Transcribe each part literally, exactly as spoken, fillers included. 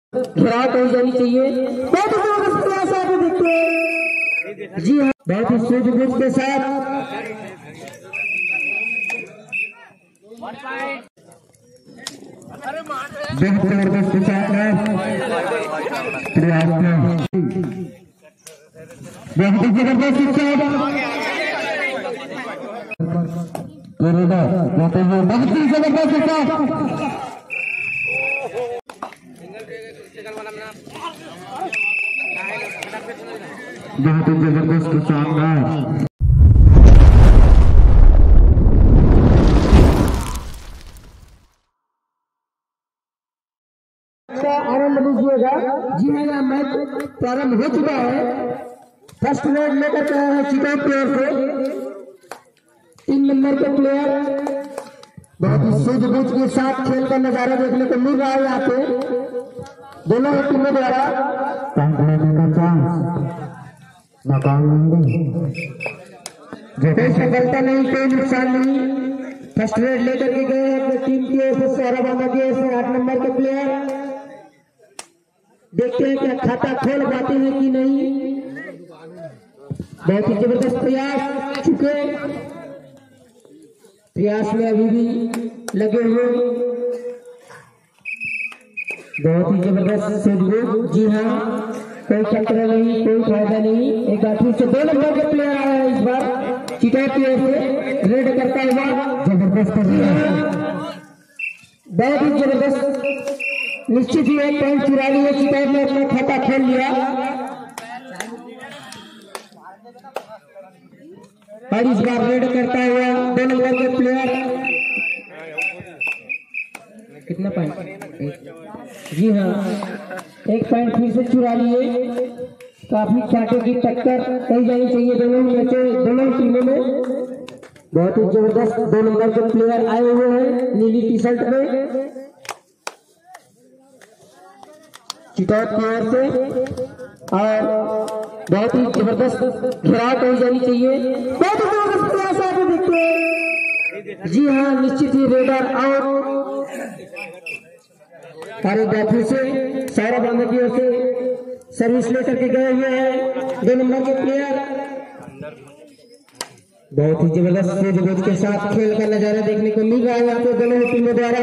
खराब हो जानी चाहिए। बहुत ही जबरदस्त प्रयास आप देखते हैं। जी हाँ, बहुत ही सूझबूझ के साथ बहुत जबरदस्त के साथ है प्रयास में, बहुत ही जबरदस्त के साथ बहुत ही जबरदस्त के साथ बहुत ही जबरदस्त शानदार आनंद लीजिएगा। जी मेरा मैच प्रारंभ हो चुका है। फर्स्ट मैच लेकर के आया है चिका प्लेयर से। तीन नंबर के प्लेयर बहुत ही सूझबूझ के साथ खेल का नजारा देखने को मिल रहा है। यहाँ पे दोनों ही टीमों द्वारा कोई सफलता नहीं, कोई नुकसान नहीं। फर्स्ट रेड लेकर के गए अपनी टीम की ओर से सौरभ की ओर से आठ नंबर के प्लेयर। देखते हैं क्या खाता खोल पाते हैं कि नहीं। बहुत ही जबरदस्त प्रयास चुके, प्रयास में अभी भी लगे हुए। बहुत ही जबरदस्त सूझबूझ। जी हाँ, कोई खतरा नहीं, कोई फायदा नहीं। एक आखिर से दो नंबर के प्लेयर आया है इस बार चिटा की ओर से रेड करता हुआ। जबरदस्त बहुत ही जबरदस्त। निश्चित ही एक पॉइंट चुरा लिया चिटा ने, अपना खाता खोल लिया और इस बार रेड करता हुआ दो नंबर के प्लेयर। कितना पॉइंट? जी हाँ, एक पॉइंट फिर से चुरा लिए। काफी चाटे की टक्कर कही जानी चाहिए दोनों मैचों दोनों टीमों में। बहुत ही जबरदस्त दो नंबर के प्लेयर आए हुए हैं नीली टी शर्ट में चिटौत की ओर से, और बहुत ही जबरदस्त घेराव कही जानी चाहिए। बहुत ही जबरदस्त प्रयास आप देखते हैं। जी हाँ, निश्चित ही रेडर आउट। कार्यदात्री से सौरभ आंध्र की ओर से सर्विस लेकर के गए हुए हैं दो नंबर के प्लेयर। बहुत ही जबरदस्त सूझबूझ के साथ खेल का नजारा देखने को मिल रहा है यहाँ पे दोनों टीमों द्वारा।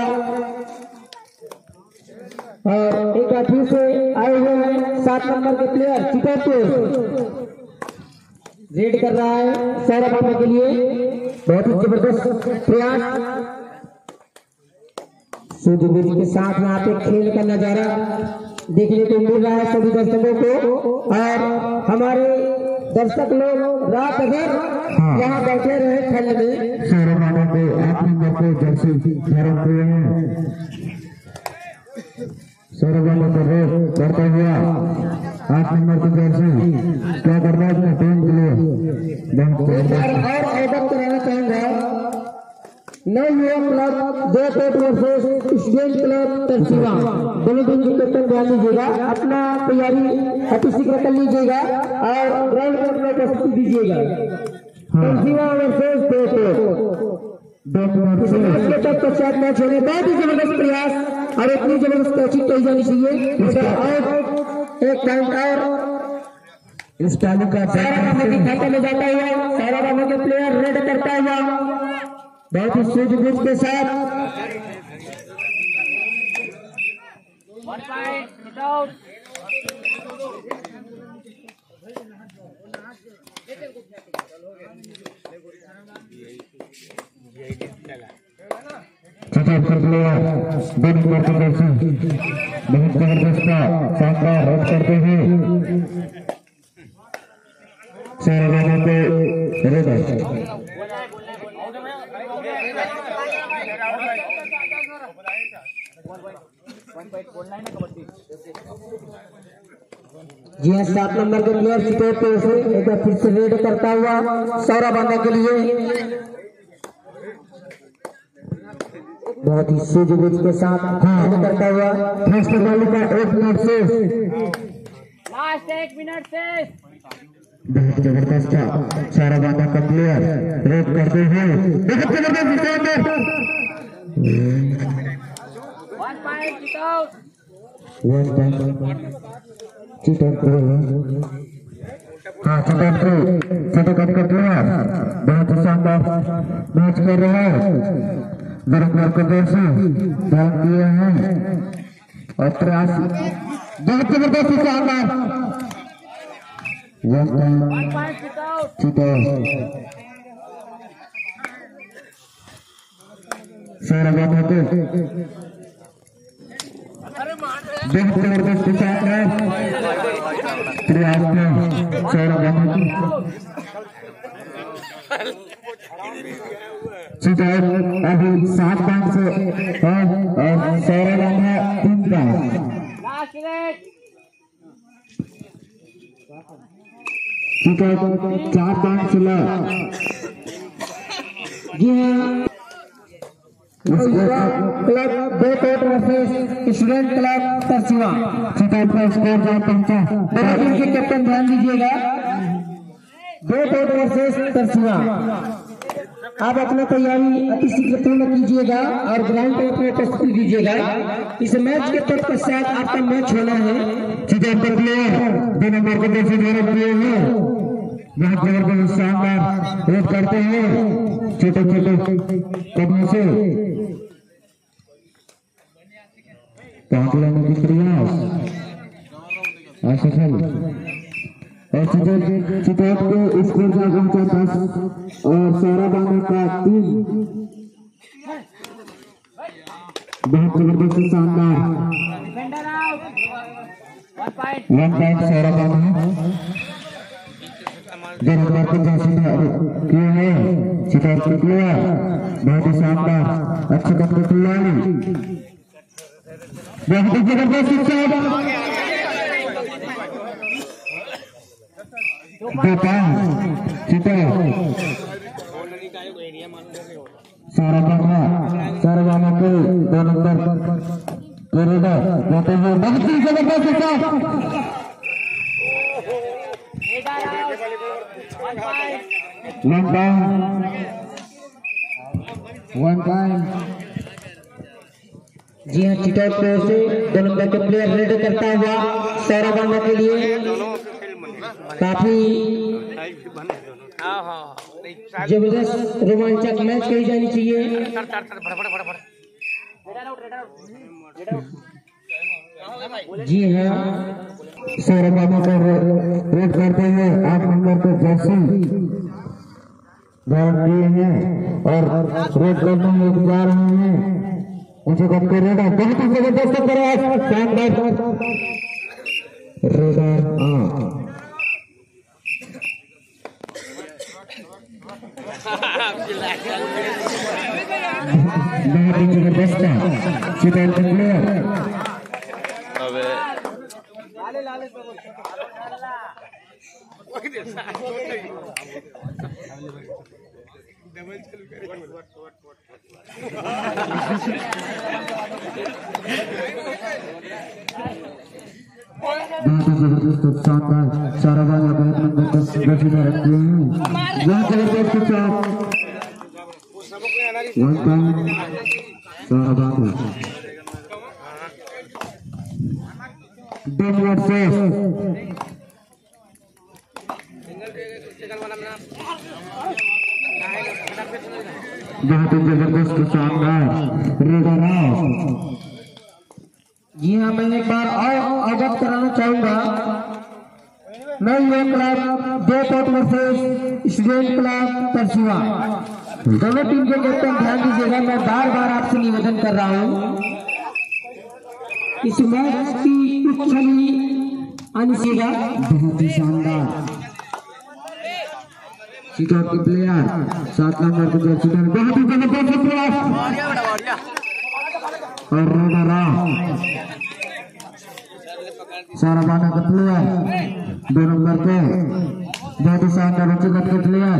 और एक आठवीं से आए हुए हैं सात नंबर के प्लेयर चिकागो रेड कर रहा है सौरभ आंध्र के लिए। बहुत ही जबरदस्त प्रयास सूझबूझ के साथ यहाँ पे खेल का नजारा देखने को मिल रहा है सभी दर्शकों को। और हमारे दर्शक लोग रात भर यहाँ बैठे रहे ठंड में। सौरभ आंध्र को आठ नंबर को जर्सी धारण किए हैं। सौरभ आंध्र को रेड करता हुआ आठ नंबर की जर्सी क्या कर रहा है अपने टीम के लिए। और अवगत कराना चाहूंगा नौ युवा क्लब दो पेट वर्सेस स्टूडेंट क्लब तरसीवा दोनों टीम के कैप्टन ध्यान दीजिएगा। अपना तैयारी अति शीघ्र कर लीजिएगा और ग्राउंड कोर्ट में उपस्थिति दीजिएगा। तरसीवा वर्सेस दो तक पश्चात मैच होने। बहुत ही जबरदस्त प्रयास और इतनी जबरदस्त कोचिंग कही जानी चाहिए। और एक पॉइंट और इस टाइम का खाता में जाता हुआ सारा रामा के प्लेयर रेड करता हुआ बहुत ही सूझबूझ के साथ। प्लेयर दो नंबर की जर्सी बहुत जबरदस्त का शानदार रेड करते हैं सारे लोगों को रेड। जी हाँ, सात नंबर के प्लेयर चिटोर पे एक बार फिर से रेड करता हुआ सौरभ आंध्र के लिए। बहुत ही सूझबूझ के साथ रेड करता हुआ फर्स्ट बॉल का एक मिनट से लास्ट एक मिनट से बहुत जबरदस्त सौरभ आंध्र का प्लेयर रेड करते हैं। बहुत जबरदस्त वन पॉइंट चिटर प्रो हाँ चिटर प्रो चिटर कट कर लिया बहुत ही शानदार मैच कर रहे हैं बरकरार को देर से ध्यान दिए हैं और प्रयास बहुत जबरदस्त शानदार वन पॉइंट चिटर सारा बात होते बहुत जबरदस्त साथ है प्रयास में सारा बात चिटर अभी सात पॉइंट से है और सारा बात है तीन पॉइंट चिटर चार पॉइंट चला जी हाँ क्लब दो कोट वर्सेस स्टूडेंट क्लब तरसीवा चिटर का स्कोर जहाँ पहुंचा टीम के कैप्टन ध्यान दीजिएगा दो कोट वर्सेस तरसीवा आप अपना तैयारी अति शीघ्र पूर्ण कीजिएगा और ग्राउंड पर अपने प्रस्तुति दीजिएगा इस मैच के तत्पश्चात आपका मैच होना है चिटर पर प्लेयर दो नंबर को जैसे ध्यान दिए हैं बहुत जबरदस्त शानदार रेड करते हैं छोटे छोटे कदमों से पहुंच लेने की प्रयास असफल और चिटर चिटर के स्कोर का पहुंचा दस और सारा बाना का तीन बहुत जबरदस्त शानदार वन पॉइंट सारा बाना नंबर को जैसे किए हैं चिटर के प्लेयर बहुत ही शानदार अच्छे कदम खिलाड़ी बहुत ही जबरदस्त शॉट चिटर सारा बाना सारा बाना को दो नंबर कॉरिडोर रहते हुए बहुत ही जबरदस्त shot one time one time जी हाँ चिटर प्लेयर से दो नंबर के प्लेयर रेड करता हुआ सारा बाना के लिए काफी जबरदस्त रोमांचक मैच कही जानी चाहिए जी हाँ सारा बाना को रेड करते हुए आठ नंबर को जर्सी धारण किए हैं और रेड करने में जा रहे हैं मुझे कब कर रेडर बहुत ही जबरदस्त प्रयास शानदार रेडर हाँ बहुत ही जबरदस्त चिटर के प्लेयर जबरदस्त शानदार सारा बाना बहुत नंबर दस रखते हैं बहुत जबरदस्त शॉट वन पॉइंट सारा बाना दो मिनट से बहुत ही जबरदस्त शानदार रेडर जी हाँ मैं एक बार और अवगत कराना चाहूंगा मैं ये क्लब दो कोट वर्सेस स्टूडेंट क्लब तरसीवा दोनों टीम के कैप्टन ध्यान दीजिएगा मैं बार बार आपसे निवेदन कर रहा हूँ इस मैच की कुछ छवि आनीगा बहुत ही शानदार चिटर के प्लेयर सात नंबर के जर्सी में बहुत ही जबरदस्त प्रयास और रेडर सारा बाना का प्लेयर दो नंबर पे बहुत ही शानदार चिटर के प्लेयर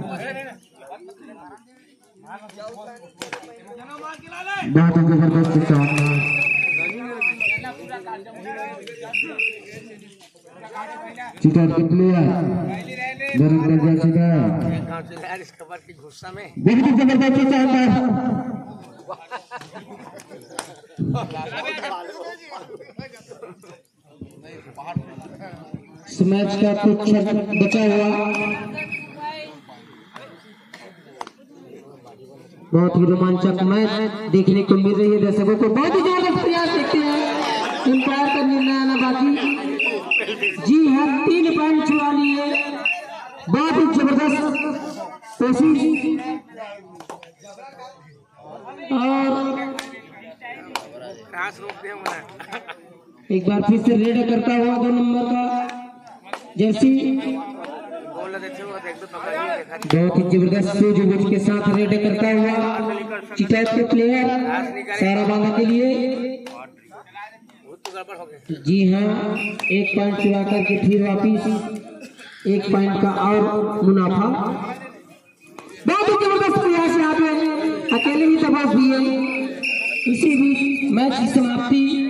बहुत ही जबरदस्त शानदार चिटर के प्लेयर जरूर जैसे इस खबर की गुस्सा में बहुत ही जबरदस्त शानदार इस मैच का कुछ बचा हुआ। बहुत ही रोमांचक मैच देखने को मिल रही है दर्शकों को। बहुत ही जबरदस्त प्रयास देखते हैं, अंपायर का निर्णय आना बाकी। जी हाँ, तीन पॉइंट छुड़ा लिए, बहुत ही जबरदस्त कोशिश। और एक बार फिर से रेड करता हुआ दो नंबर का जर्सी, बहुत ही जबरदस्त सूझबूझ के साथ रेड करता हुआ चिटैत के प्लेयर साराबांगा के लिए। जी हाँ, एक पॉइंट चुरा करके फिर वापिस एक पॉइंट का और मुनाफा। बहुत ही जबरदस्त प्रयास यहाँ पे, अकेले ही तबाश भी है। इसी बीच मैच की समाप्ति